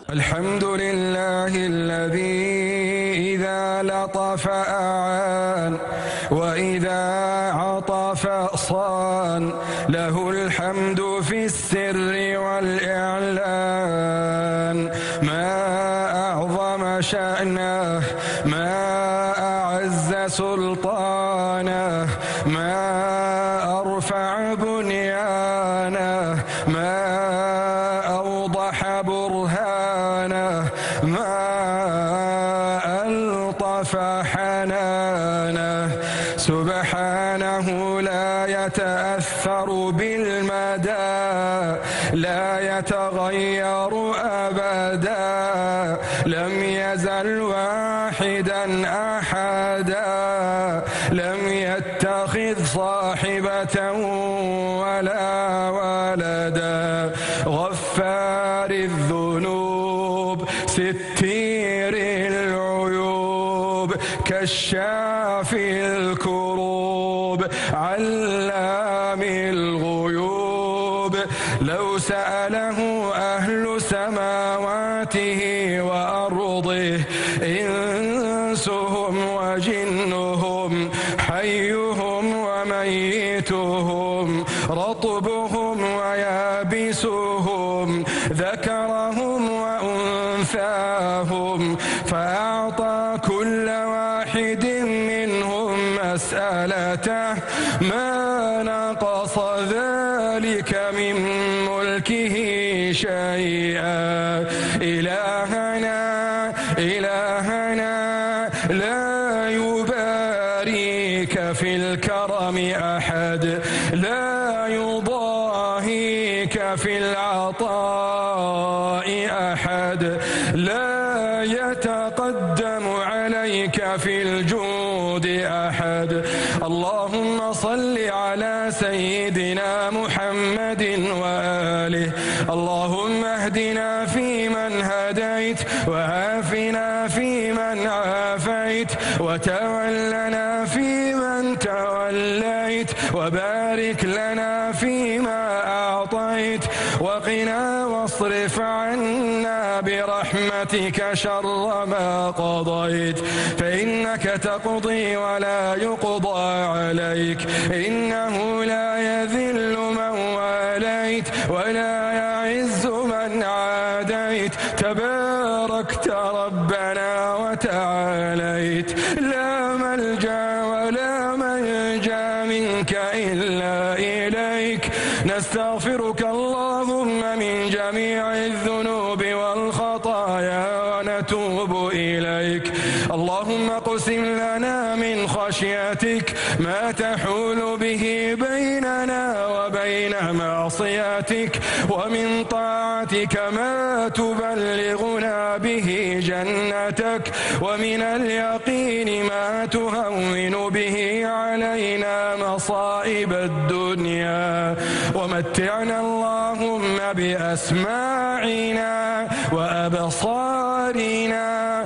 الحمد لله الذي إذا لطف أعان وإذا عطف صان، له الحمد في السر والإعلان. ما أعظم شأنه، ما أعز سلطانه، ما أرفع بنيانه، ما أوضح برهانه، ما ألطف حنانه. سبحانه لا يتأثر بالمدى، لا يتغير أبدا، لم يزل واحدا أحدا، لم يتخذ صاحبة ولا ولدا. غفار الذنوب ستير العيوب، كشاف الكروب، علام الغيوب. لو سأله أهل سماواته وأرضه، إنسهم وجنهم، حيهم وميتهم، رطبهم ويابسهم، ذكرهم وأنثاهم، فأعطى كل واحد منهم مسألته، ما نقص ذلك من ملكه شيئا. إلهنا لا يباريك في الكرم أحد، لا يضاهيك في العطاء أحد، لا يتقدم عليك في الجود أحد. اللهم صل على سيدنا محمد وآله. اللهم اهدنا فيمن هديت، وعافنا فيمن عافيت، وتولنا فيمن توليت، وبارك لنا فيما أعطيت، وقنا واصرف عنا برحمتك شر ما قضيت، فإنك تقضي ولا يقضى عليك، إنه لا يذل من واليت ولا يعز من عاديت، تباركت ربنا وتعاليت. لا ملجأ ولا منجا منك إلا إليك، نستغفرك اللهم من جميع الذنوب والخطايا ونتوب إليك. اللهم اقسم لنا من خشيتك ما تحول به بيننا وبين معصيتك، ومن طاعتك ما تبلغنا به جنتك، ومن اليقين ما تهون به علينا مصائب الدنيا. ومتعنا اللهم بأسماعنا وأبصارنا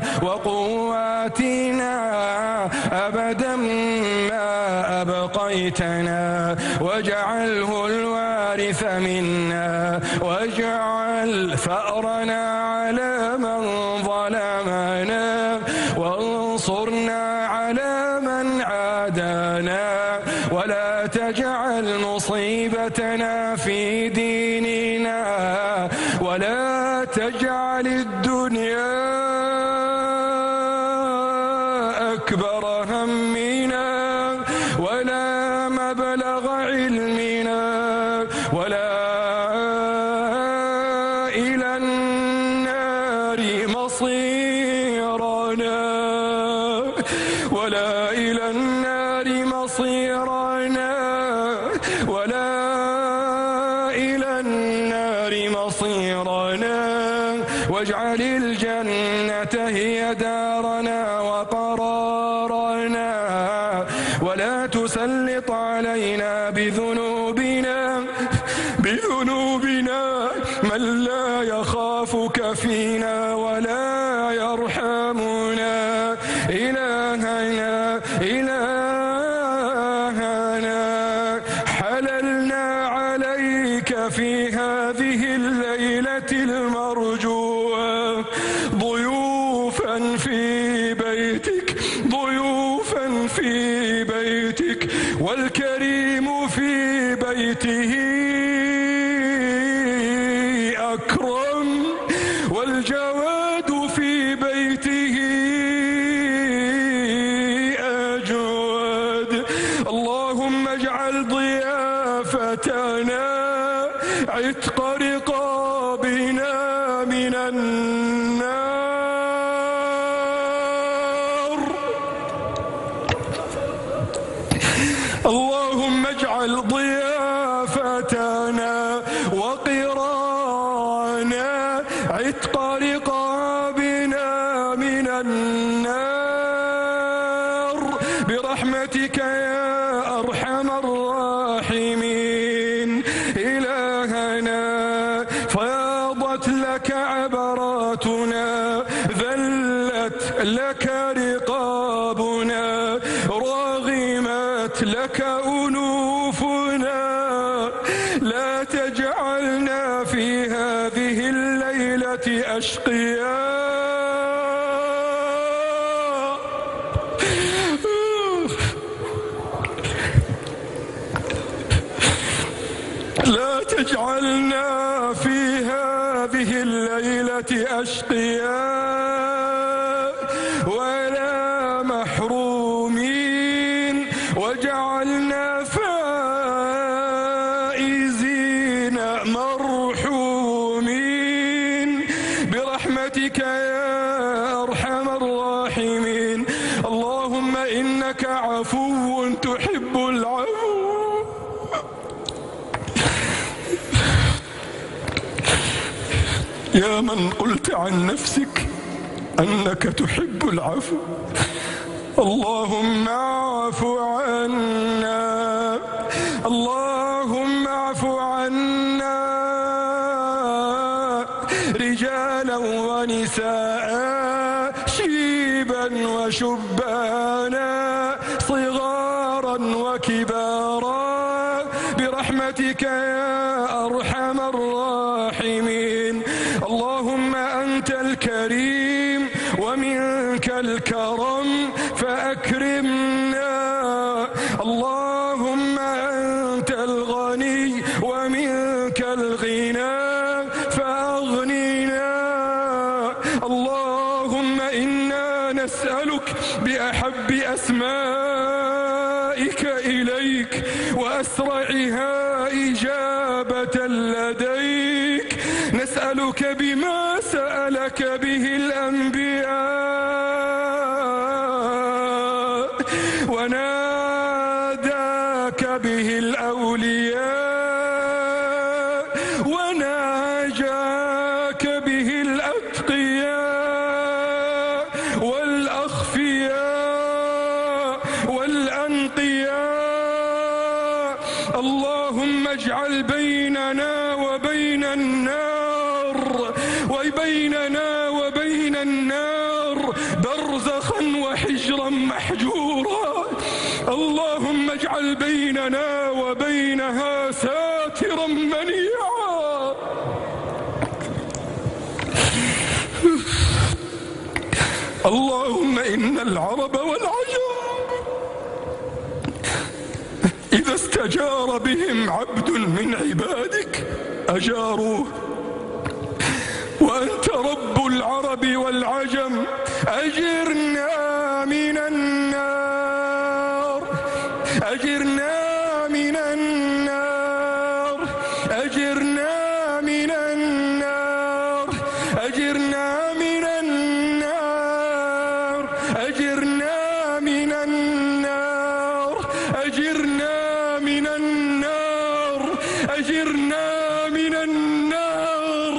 وقواتنا أبدا ما أبقيتنا، واجعله الوارث منا، واجعل ثأرنا على من ظلمنا، وانصرنا على من عادانا، ولا تجعل مصيبتنا في ديننا، ولا تجعل الدنيا أكبر همنا، ولا مبلغ علمنا، ولا إلى النار مصيرنا، ولا إلى النار مصيرنا، ولا إلى النار مصيرنا. واجعل الجنة هي دارنا وقرارنا، ولا تسلط علينا بذنوبنا من لا يخافك فينا ولا يرحمنا. إلهنا حللنا عليك في هذه الليلة المرجوة، الكرم والجواد في بيته أجود. اللهم اجعل ضيافتنا عتق رقابنا من النار. اللهم اجعل ضيافتنا وقرانا عتق رقابنا من النار برحمتك يا أرحم الراحمين. إلهنا فاضت لك عبراتنا، ذلت لك رقابنا، رغمت لك أنوفنا. لا تجعلنا في هذه الليلة أشقياء. لا تجعلنا في هذه الليلة أشقياء ولا محرومين، وجعلنا فائزين مرحومين برحمتك يا أرحم الراحمين. اللهم إنك عفو تحب العفو. يا من قلت عن نفسك أنك تحب العفو، اللهم اعف عنا، اللهم اعف عنا رجالا ونساء، شيبا وشبانا، صغارا وكبارا برحمتك يا أرحم الراحمين. اللهم أنت الكريم ومنك الكرم فأكرمنا. اللهم أنت الغني ومنك الغنى فأغننا. اللهم إنا نسألك بأحب أسمائك إليك وأسرعها إجابة لديك، نسألك بما سألك به الأنبياء وناداك به الأولياء وناجاك به الأتقياء والأخفياء والأنقياء. اللهم اجعل بيننا وبين النار وبيننا وبين النار برزخا وحجرا محجورا. اللهم اجعل بيننا وبينها ساترا منيعا. اللهم إن العرب والعجم إذا استجار بهم عبد من عبادك أجاروه، وأنت رب العرب والعجم، أجرنا من النار، أجرنا من النار، أجرنا من النار، أجرنا من النار، أجرنا من النار، أجرنا من النار، أجرنا من النار.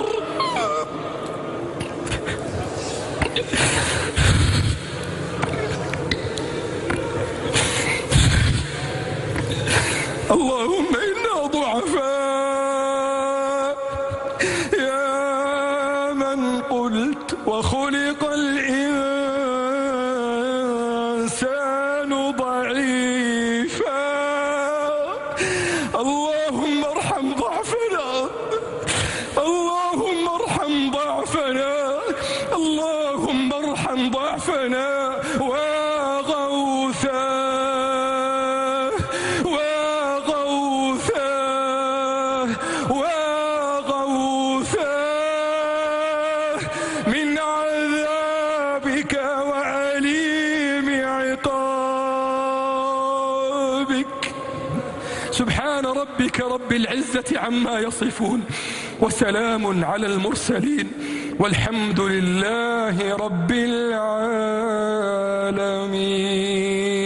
اللهم إنا ضعفاء، يا من قلت وخلق الإنسان ضعيفا. اللهم ارحم ضعفنا، اللهم ارحم ضعفنا، اللهم ارحم ضعفنا وغوثا وغوثا وغوثا ربك رب العزة عما يصفون، وسلام على المرسلين، والحمد لله رب العالمين.